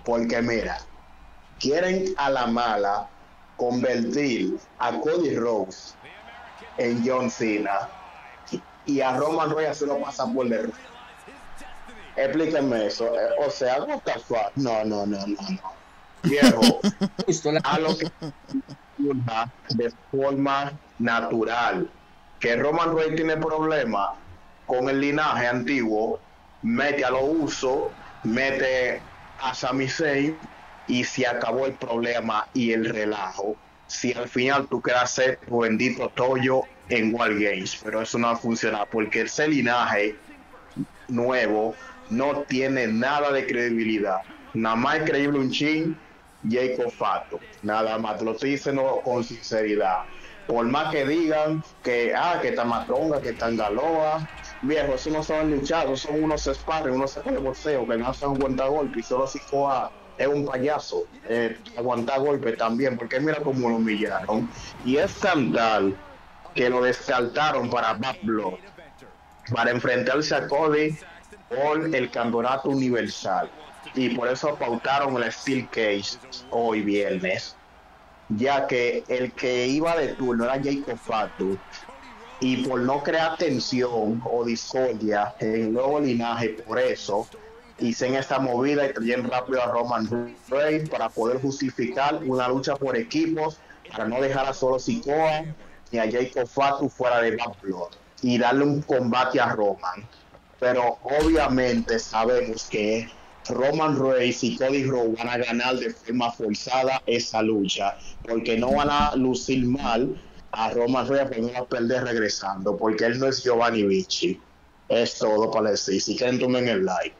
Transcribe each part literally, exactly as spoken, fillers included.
Porque mira, quieren a la mala convertir a Cody Rhodes en John Cena y a Roman Reigns se lo pasa por el... Explíquenme eso. Eh, o sea, what the fuck? No, no, no, no, no. Viejo, a lo que de forma natural. Que Roman Reigns tiene problemas con el linaje antiguo, mete a los usos, mete a Sami Zayn y se acabó el problema y el relajo. Si al final tú quieras hacer tu bendito tollo en War Games, pero eso no va a funcionar porque ese linaje nuevo no tiene nada de credibilidad. Nada más es creíble un chin Jacob Fato, nada más, te lo estoy diciendo con sinceridad. Por más que digan que ah, que está Matonga, que está en Galoa, viejo, eso no son luchados, son unos sparring, unos sacos de boxeo que no hacen aguantar golpe y solo si coja es un payaso, eh, aguantar golpe también, porque mira cómo lo humillaron. Y es tan tal que lo descartaron para Bad Blood, para enfrentarse a Cody por el campeonato universal. Y por eso pautaron el Steel Cage hoy viernes, ya que el que iba de turno era Jacob Fatu, y por no crear tensión o discordia en el nuevo linaje, por eso hice esta movida y trajeron rápido a Roman Reigns para poder justificar una lucha por equipos, para no dejar a solo Sikoa ni a Jacob Fatu fuera de Bad Blood y darle un combate a Roman. Pero obviamente sabemos que Roman Reigns y Cody Rhodes van a ganar de forma forzada esa lucha, porque no van a lucir mal a Roman Reigns, pero no va a perder regresando, porque él no es Giovanni Vinci. Es todo para decir. Si quieren, tomen el like.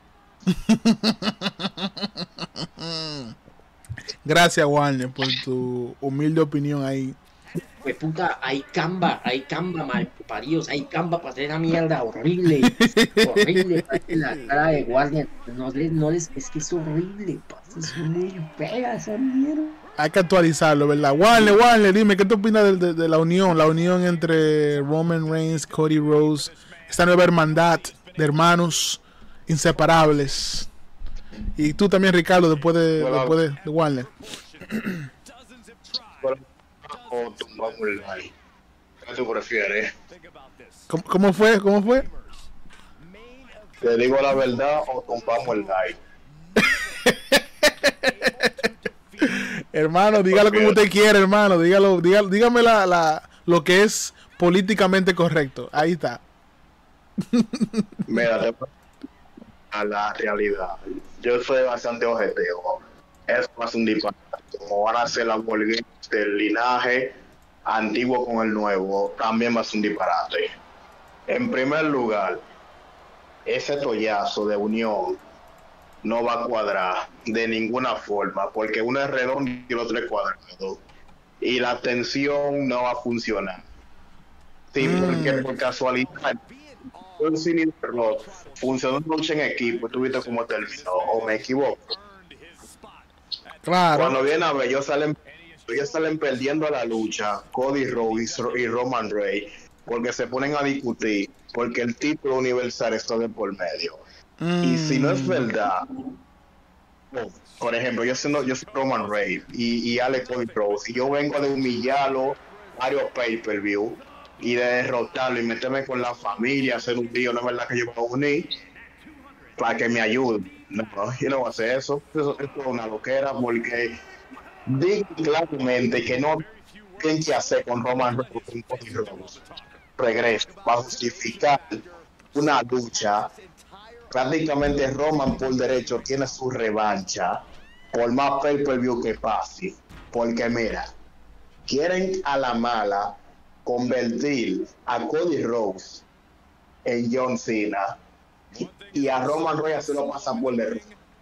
Gracias, Warner, por tu humilde opinión ahí. Pues puta, hay camba, hay camba mal paridos, hay camba para hacer esa mierda horrible, horrible, la cara de Warner, no les, no les, es que es horrible, pasa, es muy fea esa mierda. Hay que actualizarlo, ¿verdad? Warner, Warner, dime, ¿qué te opinas de, de, de la unión, la unión entre Roman Reigns, Cody Rhodes, esta nueva hermandad de hermanos inseparables? Y tú también, Ricardo, después de, bueno, después de, de Warner. O tumbamos el like. ¿Qué tú prefieres? ¿Cómo, ¿Cómo fue? ¿Cómo fue? Te digo la verdad o tumbamos el like. Hermano, dígalo como usted quiere, hermano. Dígalo, dígalo, dígame la, la, lo que es políticamente correcto. Ahí está. Mira, te... a la realidad. Yo soy bastante objetivo. Es más un disparate. Como van a ser las Games del linaje antiguo con el nuevo, también va a ser un disparate. En primer lugar, ese tollazo de unión no va a cuadrar de ninguna forma, porque uno es redondo y el otro es cuadrado, y la tensión no va a funcionar. Sí, mm. porque por casualidad un cine funcionó una lucha en equipo, tú viste cómo terminó, o me equivoco. Claro. Cuando viene a ver, ellos salen, ellos salen perdiendo la lucha, Cody Rhodes y Roman Reigns, porque se ponen a discutir, porque el título universal está de por medio. Mm. Y si no es verdad, por ejemplo, yo soy, yo soy Roman Reigns y, y Alex Cody Rhodes, y yo vengo de humillarlo varios pay-per-view y de derrotarlo y meterme con la familia, hacer un tío, no es verdad que yo me voy a unir para que me ayude. No, yo no voy a hacer eso. Eso, eso es una loquera, porque digo claramente que no tienen que hacer con Roman Reigns regreso para justificar una lucha. Prácticamente Roman por derecho tiene su revancha por más pay-per-view que pase, porque mira, quieren a la mala convertir a Cody Rhodes en John Cena y a Roman Reigns se lo pasa por el...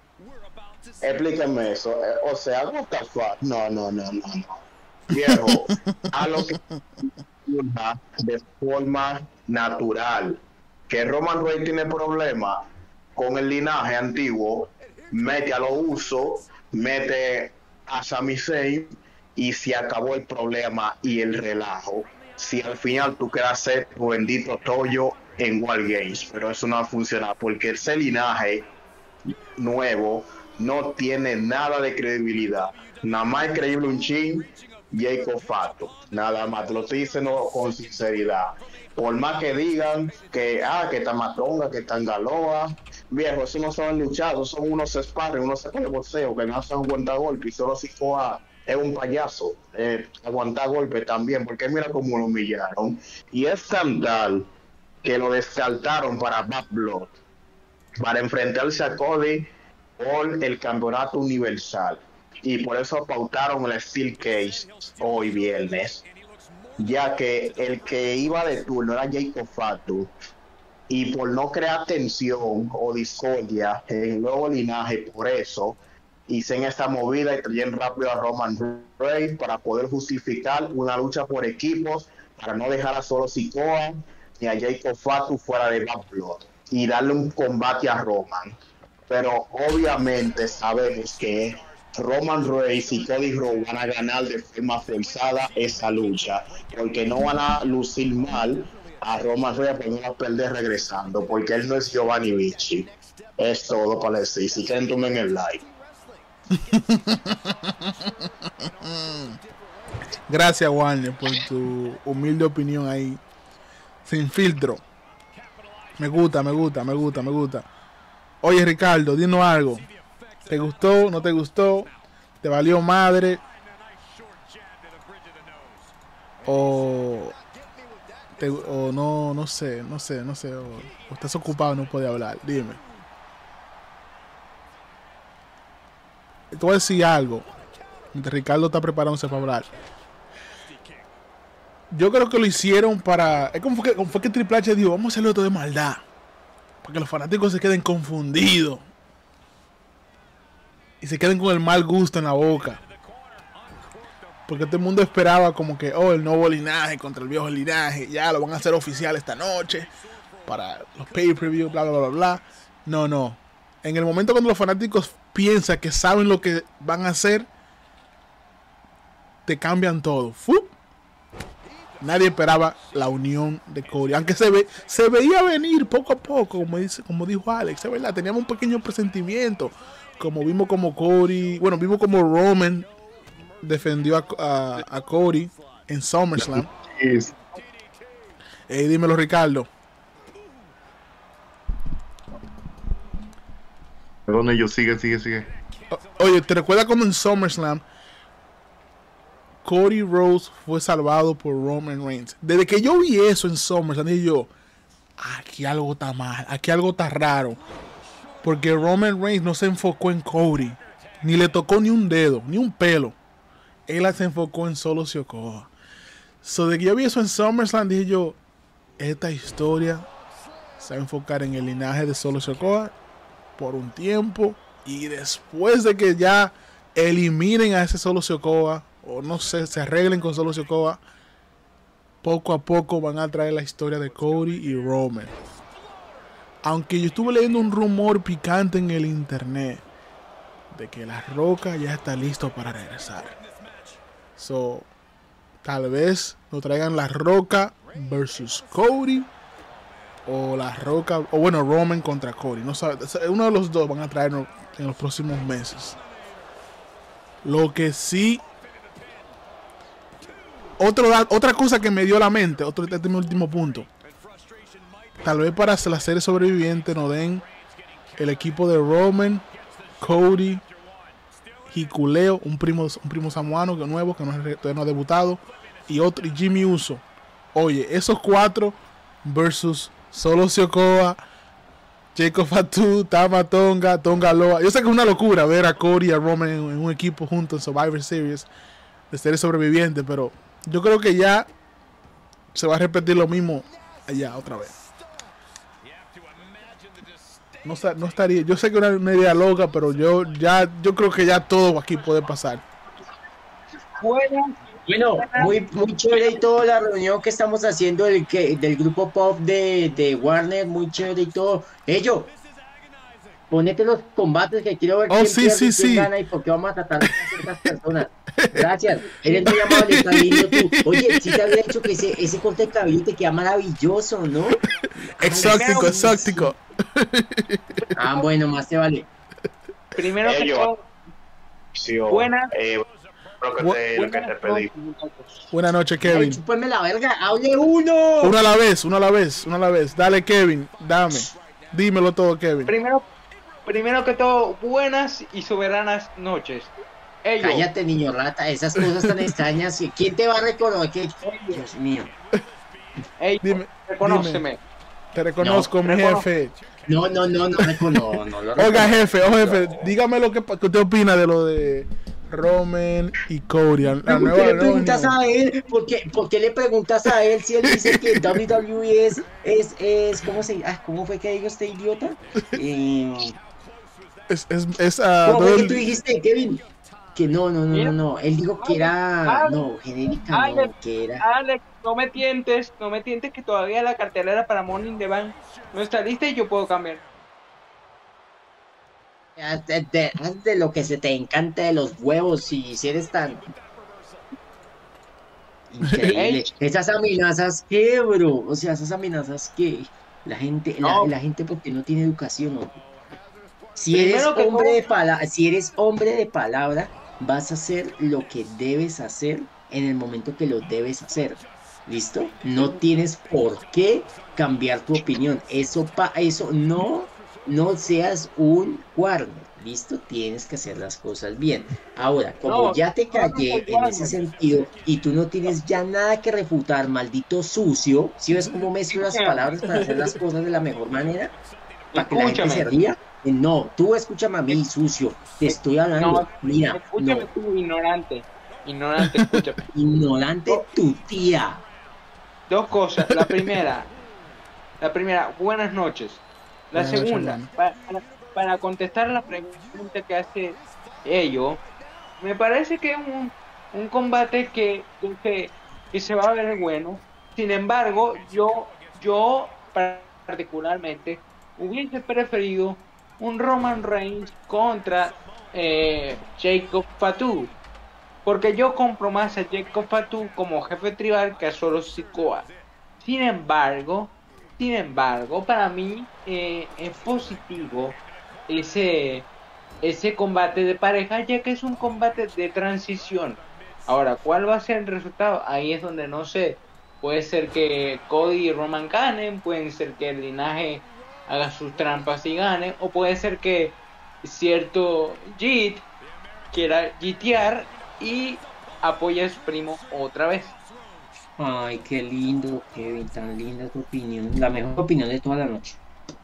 Explíquenme eso. O sea, what the fuck? No, no, no, no, no. Viejo, a lo que de forma natural. Que Roman Reigns tiene problemas con el linaje antiguo, mete a los usos, mete a Sami Zayn y se acabó el problema y el relajo. Si al final tú quieras hacer tu bendito tollo en War Games, pero eso no va a funcionar porque ese linaje nuevo no tiene nada de credibilidad. Nada más es creíble un chin, Jacob Fatu. Nada más, te lo estoy diciendo con sinceridad. Por más que digan que, ah, que Tamatonga, que Tangaloa, viejo, eso no saben luchar, esos son unos sparring, unos sacos de boxeo que no hacen aguantar golpe y solo si Coa es un payaso, eh, aguantar golpe también, porque mira cómo lo humillaron. Y es tan tal que lo descartaron para Bad Blood, para enfrentarse a Cody por el campeonato universal. Y por eso pautaron el Steel Cage hoy viernes, ya que el que iba de turno era Jacob Fatu, y por no crear tensión o discordia en el nuevo linaje, por eso hice en esta movida y trajeron rápido a Roman Reigns para poder justificar una lucha por equipos, para no dejar a Solo Sikoa ni a Jacob Fatu fuera de Bad Blood y darle un combate a Roman. Pero obviamente sabemos que Roman Reigns y Cody Rhodes van a ganar de forma forzada esa lucha, porque no van a lucir mal a Roman Reigns, pero no va a perder regresando, porque él no es Giovanni Vinci. Es todo para decir. Si quieren, tomen el like. Gracias, Warner, por tu humilde opinión ahí, sin filtro. Me gusta, me gusta, me gusta, me gusta. Oye, Ricardo, dinos algo. ¿Te gustó? ¿No te gustó? ¿Te valió madre? O, te, o no, no sé, no sé, no sé. O, o estás ocupado, no puedes hablar. Dime. Te voy a decir algo. Mientras Ricardo está preparándose para hablar. Yo creo que lo hicieron para... Es como fue que, como fue que Triple H dijo, vamos a hacerlo todo de maldad, para que los fanáticos se queden confundidos y se queden con el mal gusto en la boca. Porque todo el mundo esperaba como que, oh, el nuevo linaje contra el viejo linaje, ya lo van a hacer oficial esta noche para los pay-per-view, bla, bla, bla, bla. No, no. En el momento cuando los fanáticos piensan que saben lo que van a hacer, te cambian todo. ¡Fup! Nadie esperaba la unión de Cody, aunque se ve, se veía venir poco a poco, como dice, como dijo Alex, es verdad, teníamos un pequeño presentimiento, como vimos como Cody, bueno, vimos como Roman defendió a, a, a Cody en SummerSlam. Yes. Eh, dímelo, Ricardo. Perdón, ellos sigue, sigue, sigue. O, oye, ¿te recuerdas cuando en SummerSlam Cody Rhodes fue salvado por Roman Reigns? Desde que yo vi eso en SummerSlam, dije yo, aquí algo está mal, aquí algo está raro. Porque Roman Reigns no se enfocó en Cody, ni le tocó ni un dedo, ni un pelo. Él se enfocó en Solo Sikoa. So, de que yo vi eso en SummerSlam, dije yo, esta historia se va a enfocar en el linaje de Solo Sikoa por un tiempo. Y después de que ya eliminen a ese Solo Sikoa, o no sé, se arreglen con Solo Sikoa, poco a poco van a traer la historia de Cody y Roman. Aunque yo estuve leyendo un rumor picante en el internet de que La Roca ya está listo para regresar. So, tal vez nos traigan La Roca versus Cody, o La Roca, o bueno, Roman contra Cody. No sabe, uno de los dos van a traernos en los próximos meses. Lo que sí, otro, otra cosa que me dio a la mente, otro este último punto. Tal vez para la serie sobreviviente nos den el equipo de Roman, Cody, Hikuleo, un primo, un primo samoano que nuevo, que no, todavía no ha debutado, y otro, y Jimmy Uso. Oye, esos cuatro versus Solo Sikoa, Jacob Fatu, Tama Tonga, Tongaloa. Yo sé que es una locura ver a Cody y a Roman en, en un equipo juntos en Survivor Series de serie sobreviviente, pero yo creo que ya se va a repetir lo mismo allá otra vez. No, no estaría, yo sé que es una, una idea loca, pero yo ya yo creo que ya todo aquí puede pasar. Bueno, bueno, muy, muy chévere y todo la reunión que estamos haciendo del, que, del grupo pop de, de Warner, muy chévere y todo. Ello, ponete los combates que quiero ver. Oh, quién sí, pierde, sí, quién sí. Gana y por qué vamos a tratar a ciertas personas. Gracias, eres muy amable, cariño, tú. Oye, sí te había dicho que ese, ese corte de cabello te queda maravilloso, ¿no? Exótico, exótico. Ah, bueno, más te vale. primero que Ellos, todo, sí, oh, buenas, eh, lo que te, lo que te buenas pedí. noches, muchachos. Buenas noches, Ay, Kevin. chúpame la verga, hable uno. Uno a la vez, uno a la vez, uno a la vez. Dale, Kevin, dame. Dímelo todo, Kevin. Primero, primero que todo, buenas y soberanas noches. Ellos, Cállate, niño rata, esas cosas tan extrañas. ¿Quién te va a reconocer? Dios mío. ellos, Dime, reconóceme. dime. Te reconozco, No, mi recono- jefe. No, no, no, no, reco- no, no lo Oiga, reconozco. jefe, oh, jefe, dígame lo que, pa- que usted opina de lo de Roman y Cody. La ¿Por nueva qué le nueva preguntas unión. a él? ¿Por qué, por qué le preguntas a él si él dice que W W E es, es, es, ¿cómo se, ah, cómo fue que dijo este idiota? Eh, Es, es, es, ah, ¿Cómo fue todo que el- tú dijiste, Kevin? Que no, no, no, no, Mira, no. Él dijo que era, Alex, no, genérica, Alex, no, que era. Alex, no me tientes, no me tientes que todavía la cartelera para Money in the Bank no está lista y yo puedo cambiar. Haz de, de- haz de lo que se te encanta de los huevos, si, si eres tan increíble. Ey. Esas amenazas, ¿qué, bro? O sea, esas amenazas que la gente, la, No. la gente porque no tiene educación, ¿no? Si eres Primero que hombre todo- de palabra, si eres hombre de palabra, vas a hacer lo que debes hacer en el momento que lo debes hacer. ¿Listo? No tienes por qué cambiar tu opinión. Eso pa, eso no, no seas un Warner. ¿Listo? Tienes que hacer las cosas bien. Ahora, como No, ya te no, callé no, en ese sentido y tú no tienes ya nada que refutar, maldito sucio, si ves cómo mezclo las palabras para hacer las cosas de la mejor manera, para que la gente se Escúchame. ría. No, tú escúchame a mí, sucio. Te estoy hablando. No, Mira, escúchame no. tú, ignorante. Ignorante, escúchame. Ignorante tu tía. Dos cosas. La primera, la primera, buenas noches. La Buenas noches, segunda, hermano. para, para contestar la pregunta que hace ello, me parece que es un, un combate que, que, que se va a ver bueno. Sin embargo, yo, yo particularmente hubiese preferido un Roman Reigns contra eh, Jacob Fatu. Porque yo compro más a Jacob Fatu como jefe tribal que a Solo Sikoa. Sin embargo, sin embargo, para mí eh, es positivo ese, ese combate de pareja, ya que es un combate de transición. Ahora, ¿cuál va a ser el resultado? Ahí es donde no sé. Puede ser que Cody y Roman ganen, puede ser que el linaje haga sus trampas y gane, o puede ser que cierto Jit quiera jitear y apoya a su primo otra vez. Ay, qué lindo, Kevin, tan linda tu opinión. La mejor opinión de toda la noche.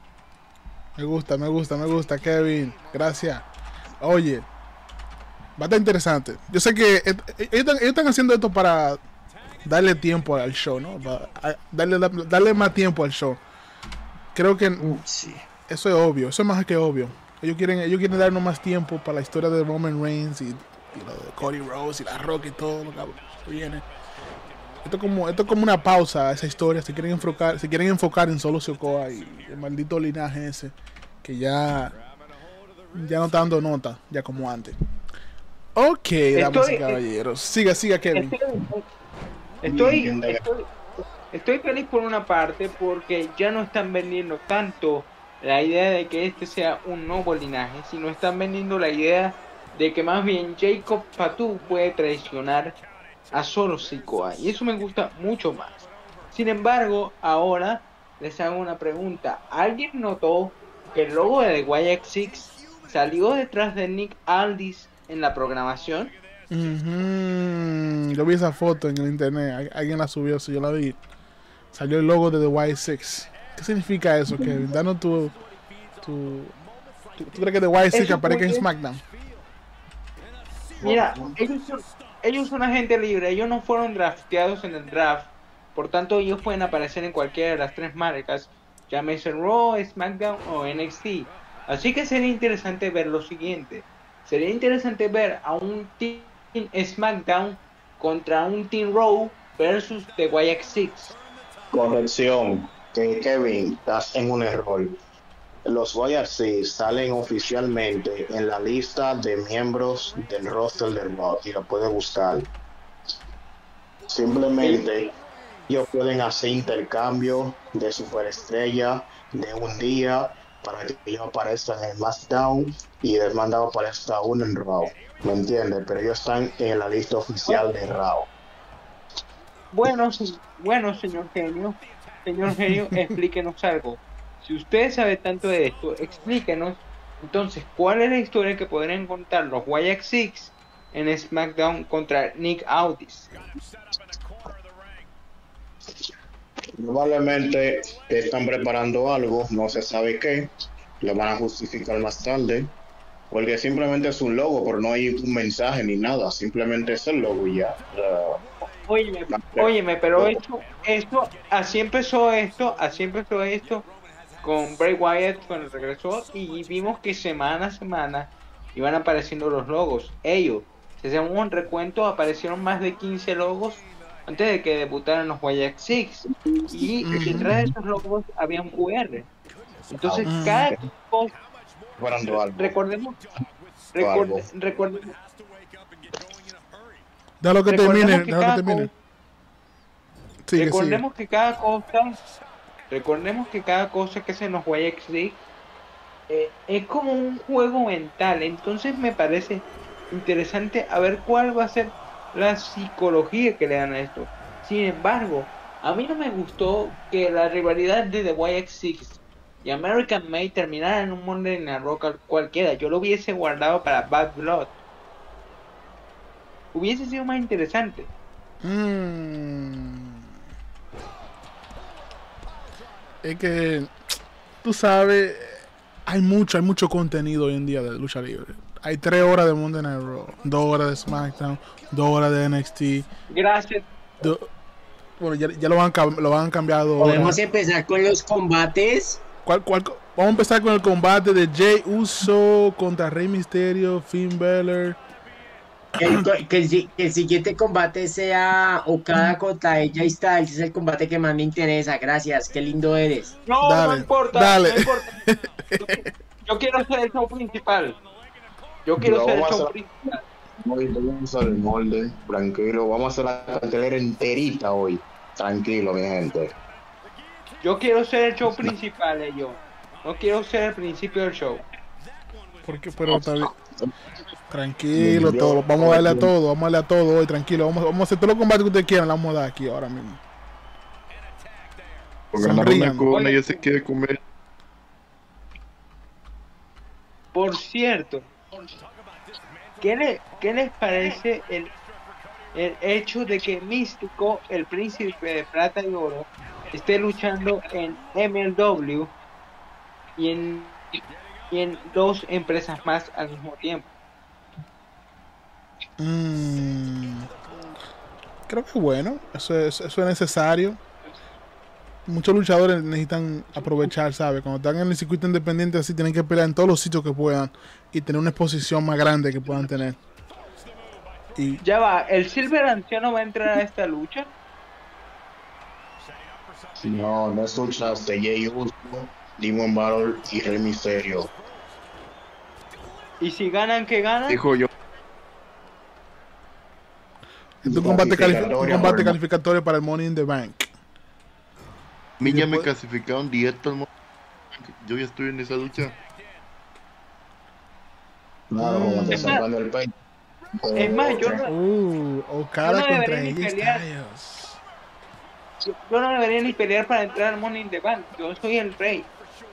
Me gusta, me gusta, me gusta, Kevin. Gracias. Oye, va a estar interesante. Yo sé que eh, ellos están, ellos están haciendo esto para darle tiempo al show, ¿no? Para a- darle, darle más tiempo al show. Creo que Uh, sí. eso es obvio, eso es más que obvio. Ellos quieren, ellos quieren darnos más tiempo para la historia de Roman Reigns y, y lo de Cody Rhodes y la Rock y todo lo que viene. Esto es como, esto es como una pausa a esa historia. Se quieren enfocar, se quieren enfocar en Solo Sikoa y el maldito linaje ese que ya, ya no está dando nota, ya como antes. Ok, damas y Estoy- caballeros. Siga, siga, Kevin. Estoy, estoy, estoy, estoy feliz por una parte porque ya no están vendiendo tanto la idea de que este sea un nuevo linaje, sino están vendiendo la idea de que más bien Jacob Fatu puede traicionar a Solo Sikoa, y eso me gusta mucho más. Sin embargo, ahora les hago una pregunta. ¿Alguien notó que el logo de The Wyatt Six salió detrás de Nick Aldis en la programación? Ujú, yo vi esa foto en el internet. Al- Alguien la subió, si yo la vi. Salió el logo de The White Six. ¿Qué significa eso, Kevin? Danos tu. tu ¿tú, tú crees que The White Six Eso aparezca en fue- SmackDown? Mira, ellos son, ellos son agente libre, ellos no fueron drafteados en el draft, por tanto ellos pueden aparecer en cualquiera de las tres marcas, llámese Raw, SmackDown o N X T. Así que sería interesante ver lo siguiente, sería interesante ver a un Team SmackDown contra un Team Raw versus The Wyatt Six. Corrección, que Kevin, estás en un error. Los Wyatt Six salen oficialmente en la lista de miembros del roster del Raw y lo puedes buscar. Simplemente ellos pueden hacer intercambio de superestrella de un día para que ellos aparezcan en SmackDown y Demandado aparezca aún en Raw. ¿Me entiendes? Pero ellos están en la lista oficial de Raw. Bueno, sí, bueno, señor genio, señor genio, explíquenos algo. Si usted sabe tanto de esto, explíquenos. Entonces, ¿cuál es la historia que podrían contar los Wyatt Six en SmackDown contra Nick Aldis? Probablemente están preparando algo, no se sabe qué, lo van a justificar más tarde, porque simplemente es un logo, pero no hay un mensaje ni nada, simplemente es el logo y ya. Uh, óyeme, óyeme, pero esto, esto, así empezó esto, así empezó esto con Bray Wyatt cuando regresó y vimos que semana a semana iban apareciendo los logos. Ellos, si hacemos un recuento, aparecieron más de quince logos antes de que debutaran los Wyatt Six y Mm. detrás de esos logos había un Q R. Entonces Mm. cada cosa, preparando algo. recordemos, Algo. recuerde, recordemos, Da lo que recordemos termine, que da lo cada que termine. cosa- Sigue, recordemos que cada cosa, recordemos que cada cosa que hacen los Wyatt Six eh, es como un juego mental. Entonces me parece interesante a ver cuál va a ser la psicología que le dan a esto. Sin embargo, a mí no me gustó que la rivalidad de The Wyatt Six y American May terminara en un Monday Night Raw cal- cualquiera. Yo lo hubiese guardado para Bad Blood. Hubiese sido más interesante. sigue. Mm. Es que, tú sabes, hay mucho, hay mucho contenido hoy en día de lucha libre. Hay tres horas de Monday Night Raw, dos horas de SmackDown, dos horas de N X T. Gracias. do- bueno, ya, ya lo van, a cam- lo van a cambiar a dos Podemos horas. empezar con los combates. ¿Cuál- cuál co- Vamos a empezar con el combate de Jey Uso contra Rey Mysterio, Finn Balor. Que el, co- que el si- que el siguiente combate sea Okada contra A J Styles. Es el combate que más me interesa. Gracias, qué lindo eres. No, Dale, no importa. dale. No importa. Yo, yo quiero ser el show principal. Yo quiero Lo ser el vamos a show hacer- principal. Hoy vamos a hacer el molde, tranquilo, vamos a hacer la cartelera enterita hoy, tranquilo mi gente. Yo quiero ser el show principal, eh, yo. No quiero ser el principio del show. Porque, pero está bien. Tranquilo, todo. Vamos a darle a todo, vamos a darle a todo hoy, tranquilo. Vamos, vamos a hacer todos los combates que ustedes quieran, la vamos a dar aquí ahora mismo. Porque la Sonrían. cona ya se quiere comer. Por cierto, ¿qué, le, qué les parece el, el hecho de que Místico, el príncipe de plata y oro, esté luchando en M L W y en, y en dos empresas más al mismo tiempo? Mm, creo que bueno, eso es, eso es necesario. Muchos luchadores necesitan aprovechar, ¿sabes? Cuando están en el circuito independiente así, tienen que pelear en todos los sitios que puedan y tener una exposición más grande que puedan tener. Y Ya va, ¿el Silver Anciano va a entrar a esta lucha? No, no escuchaste Jey Uso, Demon Balor y Rey Mysterio. Y si ganan, ¿qué ganan? Dijo yo. es un combate, califi- un Clasificatorio, combate bueno. calificatorio para el Money in the Bank. A mí ya me después- clasificaron directo al mo- Yo ya estoy en esa lucha. Claro, Mm. como te Es más- sacando el pecho. Es más, yo no, Uh, Okada Yo no contra debería ni A J pelear. Styles. yo, yo no debería ni pelear para entrar al Money in the Bank. Yo soy el rey.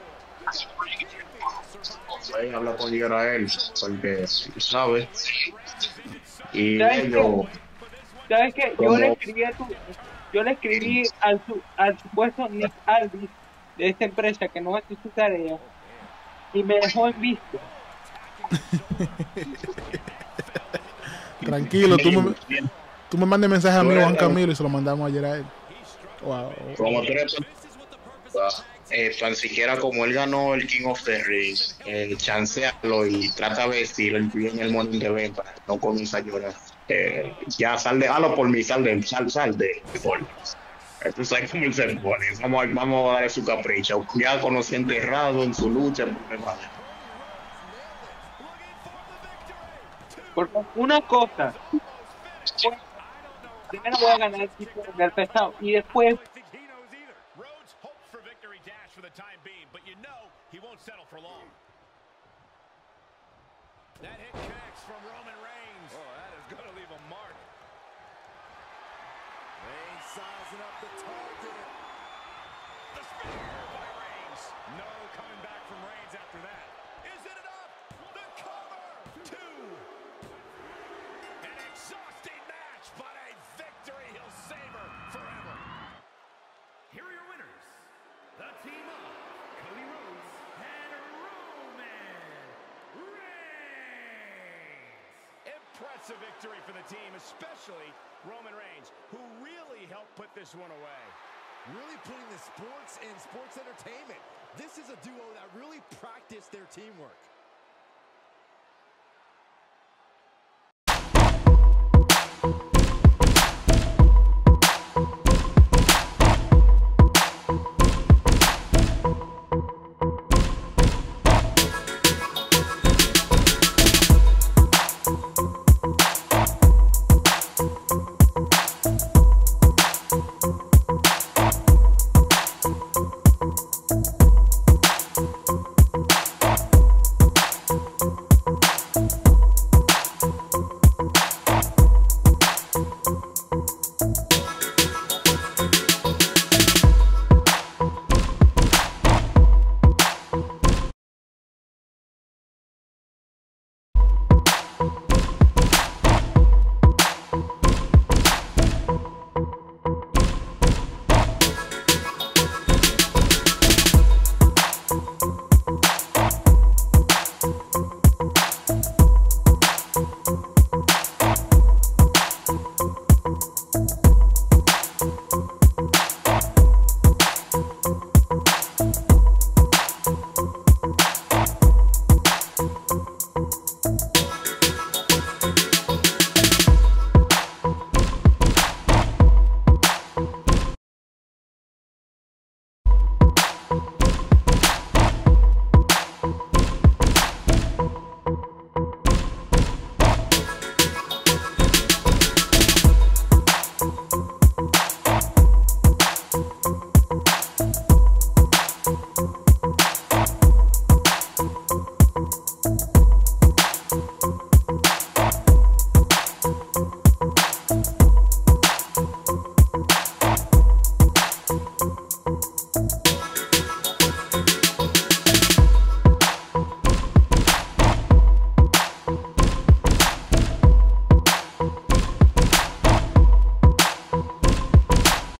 Ahí habla con Israel, porque sabes. Y ¿Sabes ellos, ¿Sabes qué? Yo ¿Cómo? le escribí a tu, yo le escribí al, su, al supuesto Nick Aldis de esta empresa que no hace su tarea y me dejó en visto. Tranquilo, tú me, tú me mandes mensaje a mí, Tú eres Juan el- Camilo, y se lo mandamos ayer a él. Wow. como tú eres, eh, tan siquiera como él ganó el King of the Ring, eh, chancealo y trata de ver si lo incluye en el Money in the Bank para que no comienza a llorar. Eh, ya sal de, halo por mí, sal de, sal, sal de, por Tú sabes cómo él se pone. Vamos, a- vamos a darle su capricho. Ya conocí enterrado en su lucha. Pues, vale. Porque una cosa, primero voy a ganar el título del pesado y después think he knows either. Rhodes hopes for victory dash for the time being, but you know he won't settle impressive victory for the team, especially Roman Reigns, who really helped put this one away. Really putting the sports and sports entertainment. This is a duo that really practiced their teamwork.